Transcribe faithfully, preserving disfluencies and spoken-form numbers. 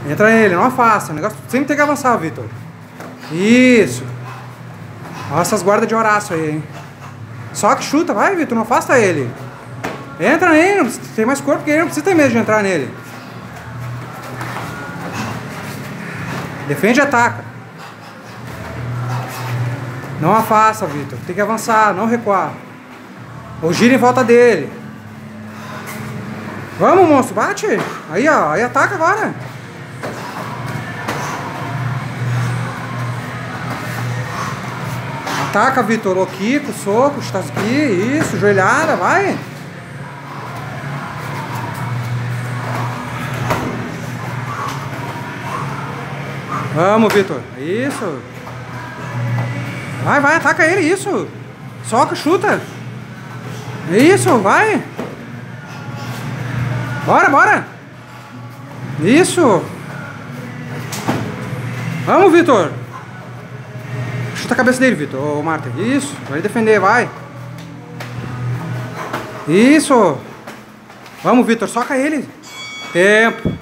Entra nele, não afasta. O negócio sempre tem que avançar, Vitor. Isso. Olha essas guardas de Horácio aí, hein? Só que chuta, vai, Vitor, não afasta ele. Entra nele, não tem mais corpo que ele, não precisa ter medo de entrar nele. Defende e ataca. Não afasta, Vitor. Tem que avançar, não recuar. Ou gira em volta dele. Vamos, monstro, bate. Aí, ó, aí ataca agora. Ataca, Vitor. O Kiko, soco, chutasuki, isso, joelhada, vai. Vamos, Vitor. Isso. Vai, vai, ataca ele, isso. Soca, chuta. Isso, vai. Bora, bora. Isso. Vamos, Vitor. Chuta a cabeça dele, Vitor. Ô, Marta. Isso. Vai defender, vai. Isso. Vamos, Vitor. Soca ele. Tempo.